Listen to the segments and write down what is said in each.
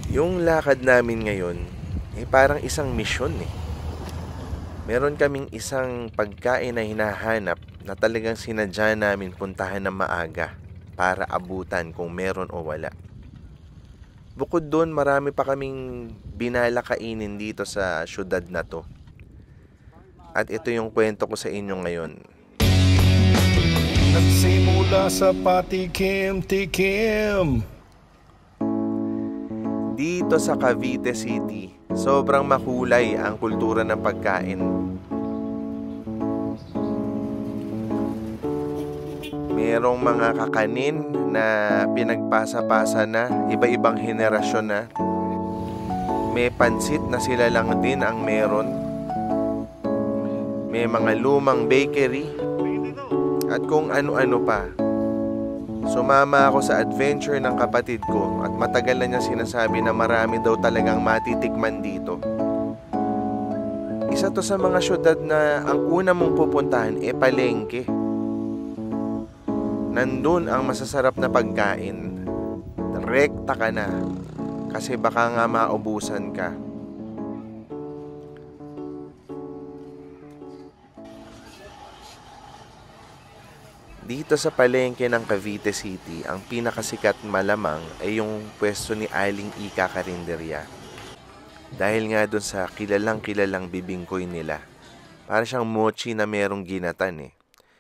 Yung lakad namin ngayon, parang isang misyon eh. Meron kaming isang pagkain na hinahanap na talagang sinadya namin puntahan ng maaga para abutan kung meron o wala. Bukod doon, marami pa kaming binala kainin dito sa syudad na to. At ito yung kwento ko sa inyo ngayon. Nagsimula sa patikim-tikim. Dito sa Cavite City, sobrang makulay ang kultura ng pagkain. Merong mga kakanin na pinagpasa-pasa na, iba-ibang henerasyon na. May pansit na sila lang din ang meron. May mga lumang bakery. At kung ano-ano pa. Sumama ako sa adventure ng kapatid ko at matagal na niya sinasabi na marami daw talagang matitikman dito. Isa to sa mga syudad na ang una mong pupuntahan palengke. Nandun ang masasarap na pagkain. Rekta ka na kasi baka nga maubusan ka. Dito sa palengke ng Cavite City, ang pinakasikat malamang ay yung pwesto ni Aling Ika Karinderya. Dahil nga dun sa kilalang bibingkoy nila. Para siyang mochi na merong ginatan eh.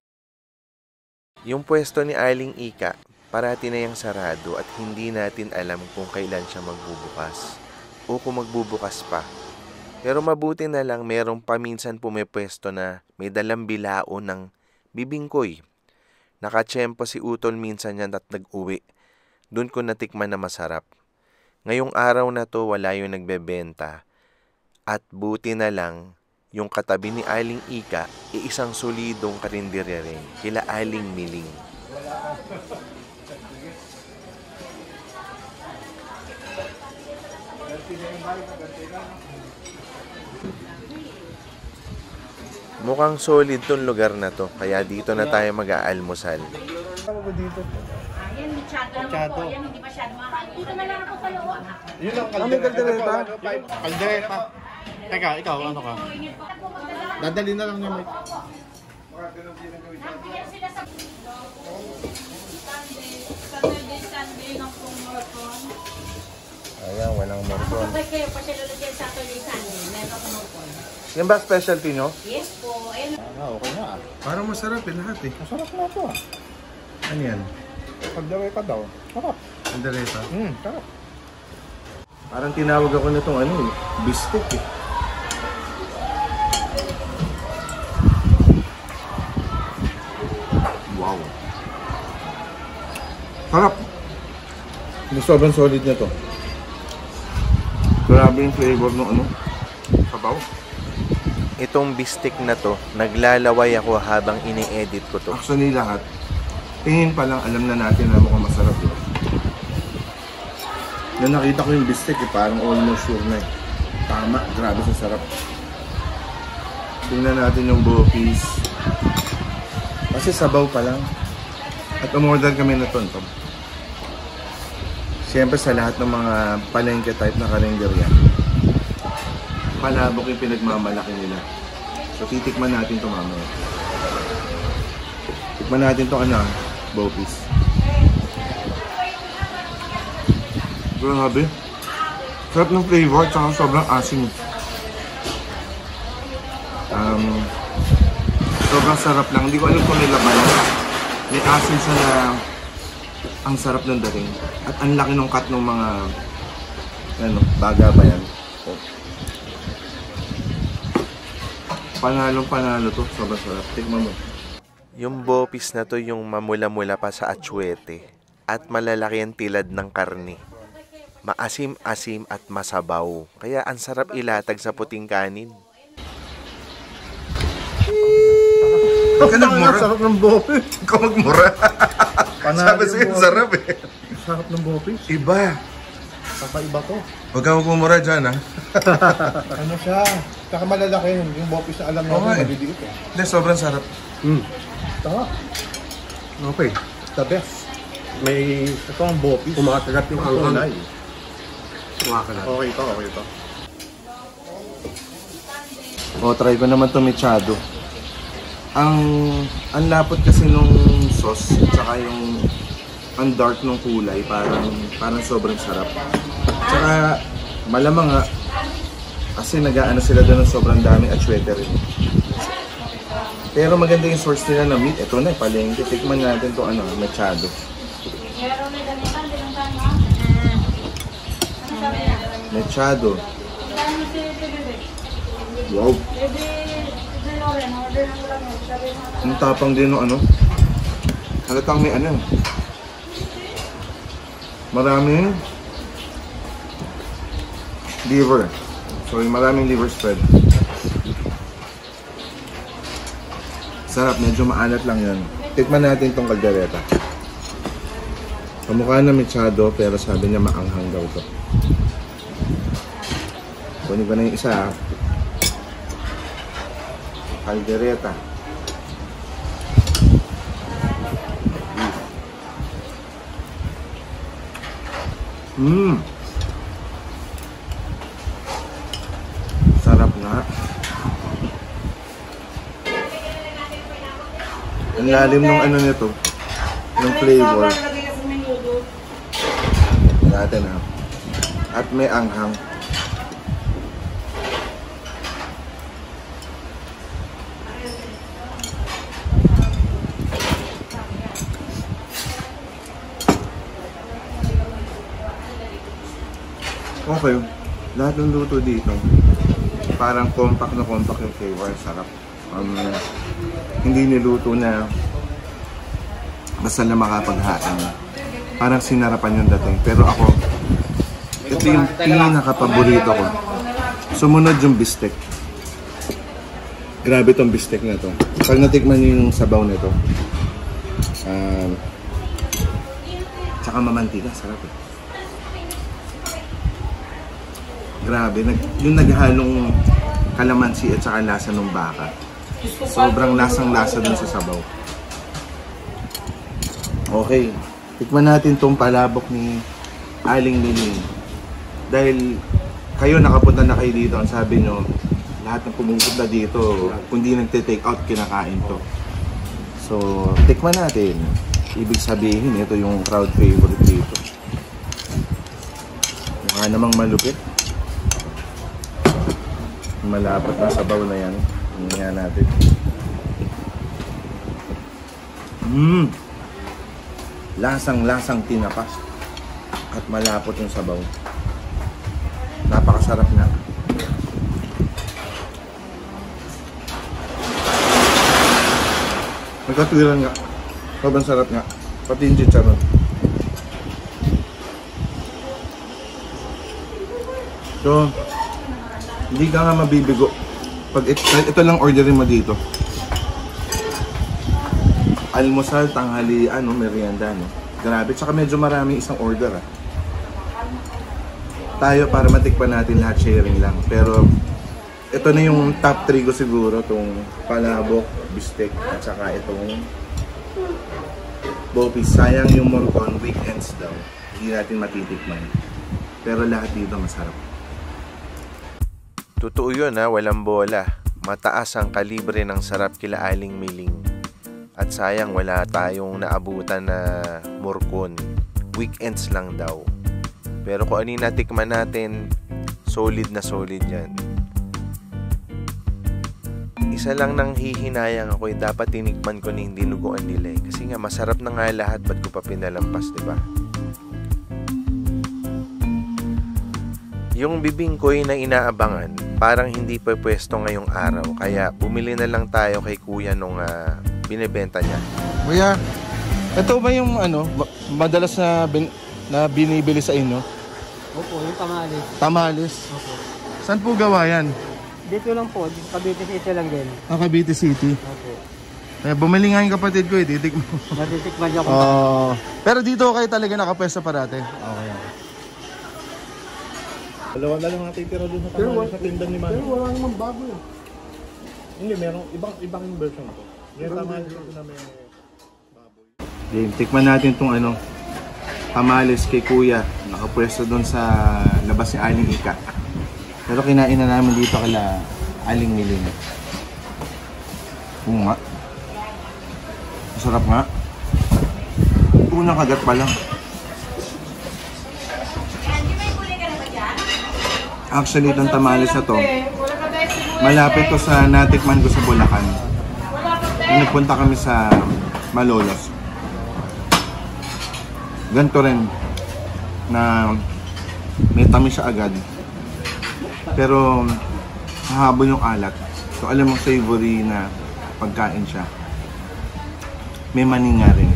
Yung pwesto ni Aling Ika, parati na yung sarado at hindi natin alam kung kailan siya magbubukas. O kung magbubukas pa. Pero mabuti na lang merong paminsan pumipwesto na may dalang bilao ng bibingkoy. Nakatsyempo si Utol minsan yan at nag-uwi. Doon ko natikman na masarap. Ngayong araw na to wala yung nagbebenta. At buti na lang, yung katabi ni Aling Ika, isang solidong karinderya rin, kila Aling Miling. Mukhang solid tong lugar na to, kaya dito na tayo mag-aalmusal. Ano ba dito? Yan, michado naman po. Yan, hindi masyado mahal. Dito na lang ako sa loob. Yun ang kaldereta. Kaldereta. Teka, ikaw, ano ka? Dadali na lang niya, Mike. Sunday ng pumorpon. Ayan, walang morpon. Kapag kayo pa siya lalagyan Saturday, Sunday, meron ako morpon. Yan ba specialty nyo? Yes po. Ayun. Okay na. Parang masarap lahat eh. Masarap na ito Ano yan? Kaldereta daw. Sarap. Kaldereta. Sarap. Parang tinawag ako na itong bistek eh. Wow. Sarap. Sobrang solid na to. Grabe yung flavor ng sabaw. Itong bistik na to, naglalaway ako habang ini-edit ko to. Actually lahat, tingin pa lang alam na natin na mukhang masarap yun. Nung nakita ko yung bistek parang almost sure na eh. Tama, grabe sa sarap. Tingnan natin yung buo piece. Kasi sabaw pa lang. At umorder kami na tontong. Siyempre sa lahat ng mga palengke type na karinderya, palabok yung pinagmamalaki nila. So titikman natin ito mamaya. Tikman natin ito bopis. Grabe. Sarap ng flavor at saka sobrang asim. Sobrang sarap lang. Hindi ko alam kung may laban. May asim siya na ang sarap ng dating. At ang laki ng cut ng mga baga ba yan. Panalong-panalo to. Sobrang sarap. Tignan mo. Yung bopis na to yung mamula-mula pa sa atsuete at malalaki ang tilad ng karne. Maasim-asim at masabaw. Kaya ang sarap ilatag sa puting kanin. Ikaw nagmura. Sarap ng bopis. Ikaw magmura. Sabi sa'yo, sarap eh. Sarap ng bopis. Iba. Kakaiba to. Huwag ka magmumura dyan, ha? Ano siya? Saka malalaki yung bopis na alam natin maliliit eh. Hindi, sobrang sarap. Tama. Okay. The best. May ito ang bopis. Kumakagat yung kulay. Okay to. O, try ko naman to mechado. Ang lapot kasi nung sauce, tsaka yung ang dark nung kulay, parang sobrang sarap. Tsaka malamang nga, kasi nag-aano sila doon ng sobrang dami at sweater rin. Pero maganda yung source nila ng meat. Ito na, palengke. Tikman natin to mechado. Mechado. Wow. Ang tapang din ng halatang may maraming liver. Sorry, maraming liver spread. Sarap, medyo maalat lang yan. Tikman natin tong kaldereta. Kamukha na mechado pero sabi niya maanghang daw to. Kunin ko na yung isa. Caldereta. Sarap nga. Ang lalim ng nito. Ng flavor. Natin At may anghang. Okay, lahat ng luto dito parang compact yung flavor, sarap. Hindi niluto na basta na makapaghain. Parang sinarapan yung dating. Pero ako, ito yung pinaka-paborito ko. Sumunod yung bistek. Grabe tong bistek na to. Pag natikman niyo yung sabaw nito, tsaka mamantika, sarap eh. Grabe, yung naghalong kalamansi at saka lasa ng baka. Sobrang lasang-lasa dun sa sabaw. Okay, tikman natin tong palabok ni Aling Miling. Dahil kayo nakapunta na kayo dito, ang sabi nyo, lahat ng pumupunta dito, kundi nagte-take out, kinakain to. So, tikman natin. Ibig sabihin, ito yung crowd favorite dito. Mukha namang malupit. Malapot na sabaw na yan. Tingnan natin. Lasang-lasang tinapas. At malapot yung sabaw. Napakasarap na. Nagkatwiran nga. Sobrang sarap nga. Pati yung chicharon. So, hindi ka nga mabibigo. Pag ito lang orderin mo dito. Almusal, tanghalian, merienda, Grabe, tsaka medyo marami isang order, Tayo para matikpan natin lahat, sharing lang. Pero ito na yung top 3 ko siguro, itong palabok, bistek, at saka itong bopis. Sayang yung morcon, weekends daw. Hindi natin matitikman. Pero lahat dito masarap. Totoo yun walang bola. Mataas ang kalibre ng sarap kila Aling Miling. At sayang wala tayong naabutan na morcon. Weekends lang daw. Pero kung ano yung natikman natin, solid na solid yan. Isa lang nang hihinayang ako dapat tinikman ko na hindi luguan nila Kasi nga masarap na nga lahat, ba't ko pa pinalampas, diba? Yung bibingkoy na inaabangan, parang hindi pa pwesto ngayong araw. Kaya bumili na lang tayo kay kuya nung binibenta niya. Kuya, ito ba yung madalas na binibili sa inyo? Opo, yung tamales. Tamales? Opo. Saan po gawa yan? Dito lang po, Cavite City lang din. Cavite City? Opo. Bumili nga yung kapatid ko titikman mo. Natitikman niya kung pero dito kayo talaga nakapwesto parate? Okay. Dalawa na lang natitira doon sa tamales sa tindan ni Manny. Pero wala namang bago Hindi, merong ibang version ko. Yung tamales dito na may baboy. Game, tikman natin tong tamales kay kuya. Nakapwesto doon sa labas ni Aling Ika. Pero kinain na namin dito kila Aling Miling. Oo nga. Masarap nga. Unang kagat pa lang. Actually, itong tamales na to, malapit to sa natikman ko sa Bulacan. Nagpunta kami sa Malolos. Ganito rin na may tamis siya agad. Pero hahabol yung alat. So alam mo savory na pagkain siya. May mani nga rin.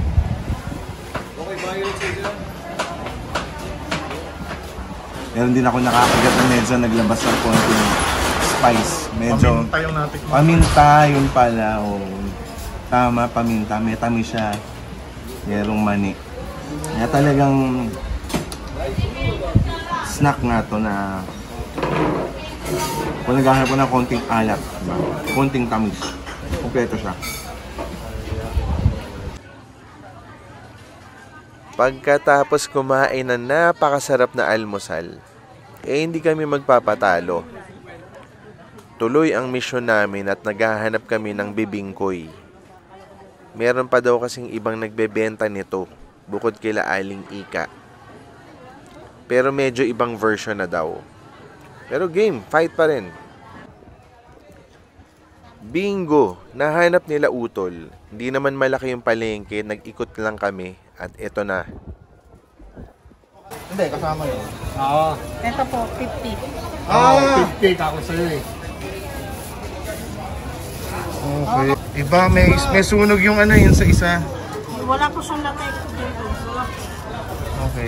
Meron din ako nakakagat na medyo naglabas ng konting spice. Medyo Paminta yung natikman. paminta, yun pala. Oh. Tama, paminta. May tamis siya. Merong mani. Kaya talagang snack nga to na kung naghahanap ko ng konting alat, diba? Konting tamis. Kompleto siya. Pagkatapos kumain ng napakasarap na almusal, hindi kami magpapatalo. Tuloy ang misyon namin at naghahanap kami ng bibingkoy. Meron pa daw kasing ibang nagbebenta nito, bukod kila Aling Ika. Pero medyo ibang version na daw. Pero game, fight pa rin. Bingo! Nahanap nila utol. Hindi naman malaki yung palengke, nag-ikot lang kami. At eto na. Hindi, kasama yun. Oo. Ito po, 50. Ah! 50 ako sa'yo eh. Okay. Iba, may sunog yung ano yun sa isa. Wala po siyang latay dito. Okay.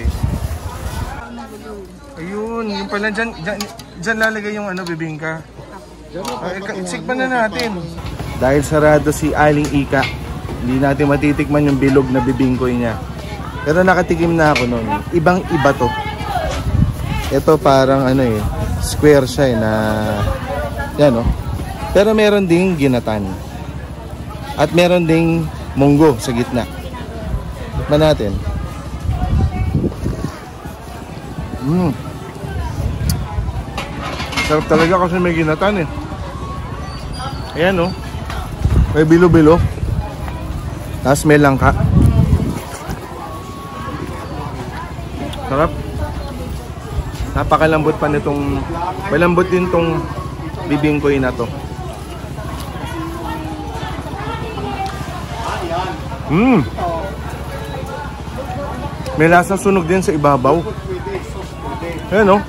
Ayun, yung pala dyan lalagay yung ano, bibingka. Sikpan na natin. Dahil sarado si Aling Ika, hindi natin matitikman yung bilog na bibingkoy niya. Pero nakatikim na ako nun. Ibang iba to. Ito parang ano eh, square siya eh na, yan oh. Pero meron ding ginatan. At meron ding munggo sa gitna. Tikman natin. Sarap talaga kasi may ginatan eh. Ayan oh. May bilo-bilo. Tapos may langka. Sarap. Napakalambot pa nitong, malambot din tong bibingkoy na to. May lasang sunog din sa ibabaw. Ayan o.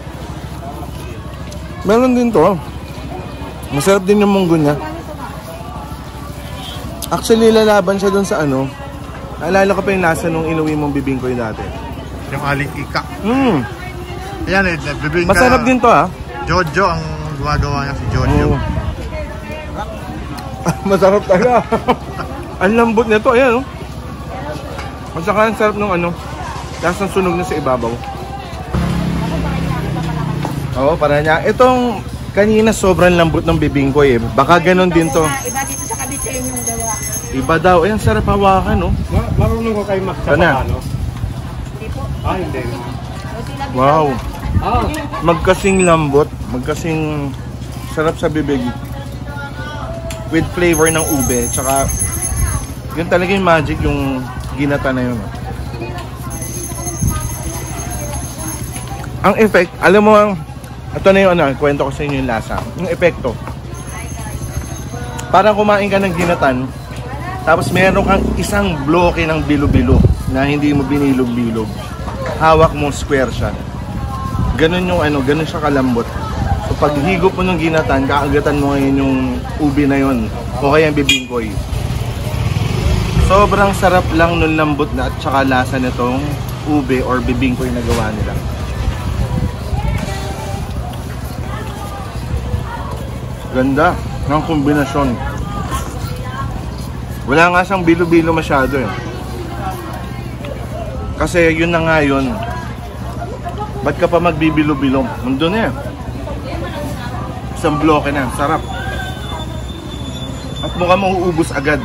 Meron din to. Masarap din yung munggo niya. Actually, lalaban siya dun sa ano. Naalala ko pa yung lasa nung inuwi mong bibingkoy dati. Yung Aling Ika. Ayan eh, bibingka. Masarap din to ha. Jojo ang gumagawa niya, si Jojo. Masarap talaga. Ang lambot nito, ayan oh. At saka ang sarap ng ano, lasang sunog na sa ibabaw. Oo, para niya. Itong kanina sobrang lambot ng bibingkoy eh. Baka ganun din to. Iba dito sa Cavite yung gawa. Iba daw. Ayan, sarap hawakan no. Marunong ko kayo magsawa, no? Hindi po. Hindi. Wow. Magkasing lambot, magkasing sarap sa bibig. With flavor ng ube, tsaka yun talaga yung magic, yung ginata na yun. Ang effect, alam mo, ito na yung ano, kwento ko sa inyo yung lasa. Yung epekto. Parang kumain ka ng ginatan, tapos meron kang isang bloke ng bilo-bilo na hindi mo binilog-bilog. Hawak mo, square siya. Ganun yung ano, ganun siya kalambot. So pag higop mo ng ginatan, kaagatan mo ngayon yung ubi na yun, o kaya yung bibingkoy. Sobrang sarap lang nung lambot na at saka lasa nitong ube or bibingkoy na gawa nila. Ganda ng kombinasyon. Wala nga siyang bilo-bilo masyado eh. Kasi yun na nga yun. Ba't ka pa magbibilo-bilo? Nandun na eh. Isang bloke na. Sarap. At mukhang mauubos agad.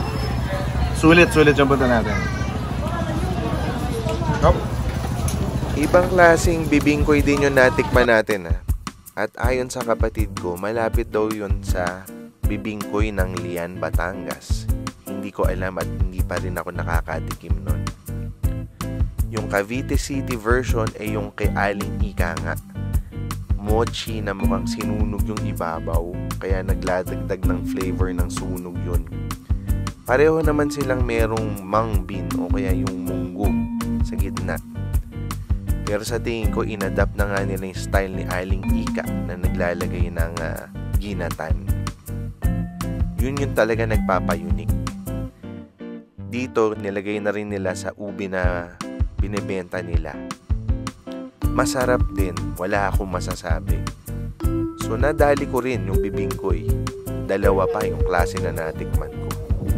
Sulit yung punta natin. Hop. Ibang klaseng bibingkoy din yung natikman natin, ha. At ayon sa kapatid ko, malapit daw yun sa bibingkoy ng Lian, Batangas. Hindi ko alam at hindi pa rin ako nakakatikim nun. Yung Cavite City version ay yung kay Aling Ika nga. Mochi na mukhang sinunog yung ibabaw, kaya nagladagdag ng flavor ng sunog yun. Pareho naman silang merong mung bean o kaya yung munggo sa gitna. Pero sa tingin ko, inadapt na nga nila yung style ni Aling Ika na naglalagay ng ginatan. Yun yung talaga nagpapayunik. Dito, nilagay na rin nila sa ube na binibenta nila. Masarap din, wala akong masasabi. So nadali ko rin yung bibingkoy. Dalawa pa yung klase na natikman ko.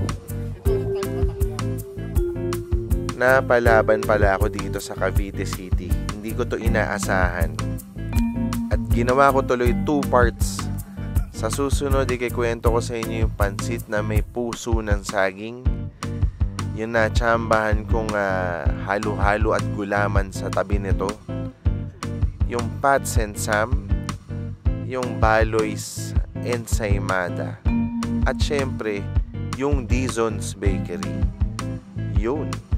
Napalaban pala ako dito sa Cavite City. Hindi ko to inaasahan. At ginawa ko tuloy 2 parts. Sa susunod, ikikwento ko sa inyo yung pansit na may puso ng saging. Yung natsambahan kong halo-halo at gulaman sa tabi nito. Yung Pats and Sam. Yung Baloy's Ensaymada. At syempre, yung Dizon's Bakery. Yun.